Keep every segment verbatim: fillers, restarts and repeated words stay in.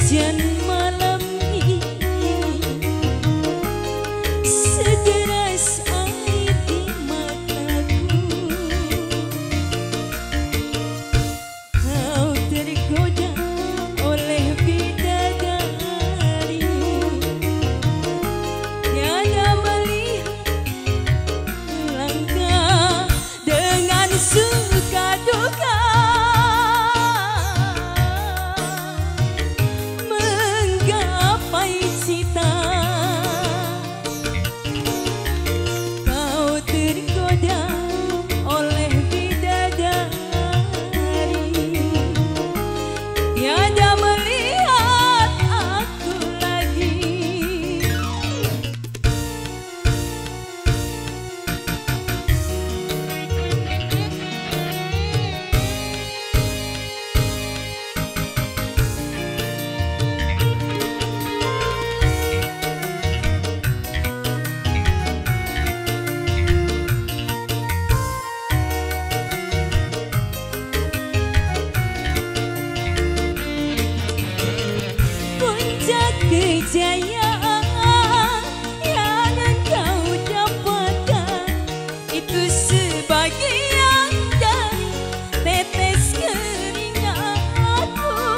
hujan malam ini sederas air di mataku. Kau tergoda oleh bidadari, tiada melihat langkah dengan suka duka. Kejayaan yang engkau dapatkan itu sebagian dari tetes keringatku.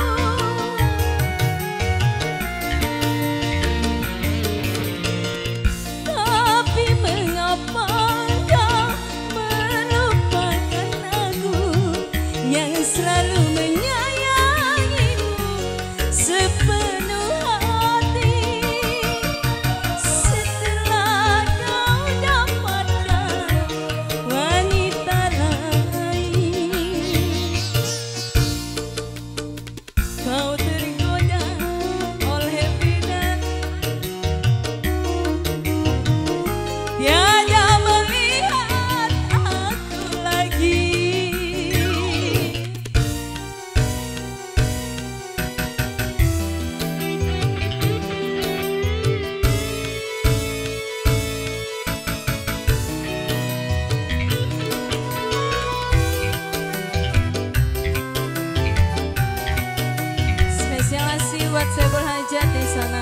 Tapi mengapa kau melupakan aku yang selalu menyayangimu sepenuh buat saya berhajat di sana.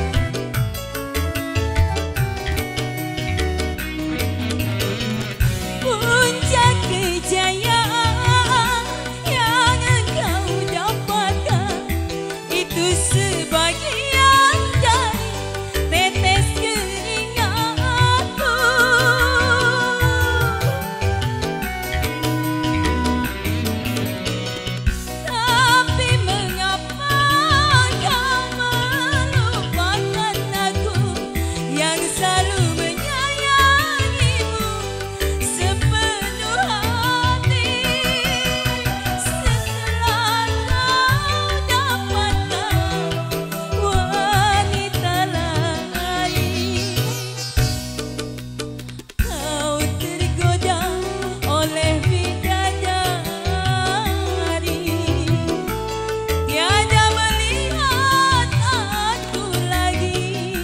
Puncak kejayaan yang engkau dapatkan itu sebagian dari tetes keringatku. Tapi mengapa selalu menyayangimu sepenuh hati setelah kau dapatkan wanita lain. Kau tergoda oleh bidadari, tiada melihat aku lagi.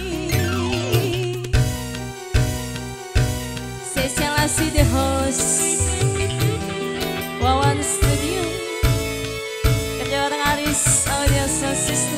Spesialasi the host Wawan Studio, kerja orang Aris Audio Sound System.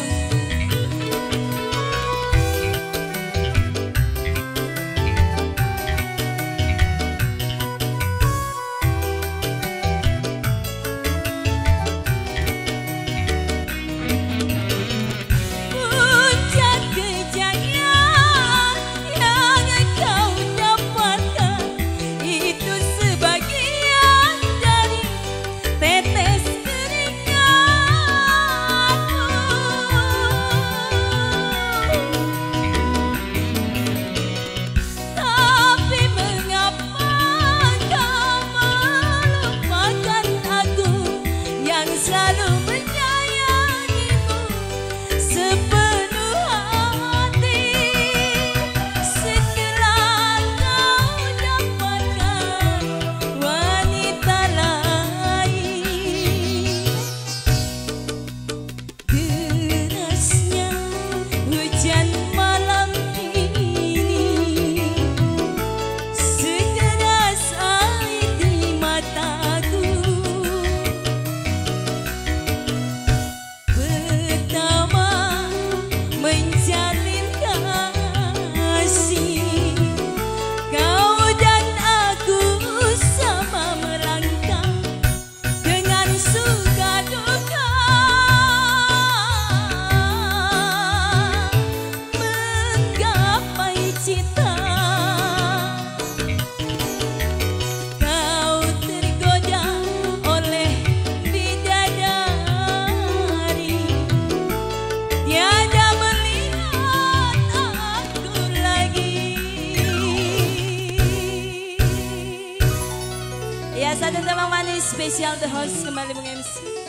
Puncak kejayaan yang engkau dapatkan itu sebagian dari tetes satu tembang manis spesial The Host kembali meng-M C.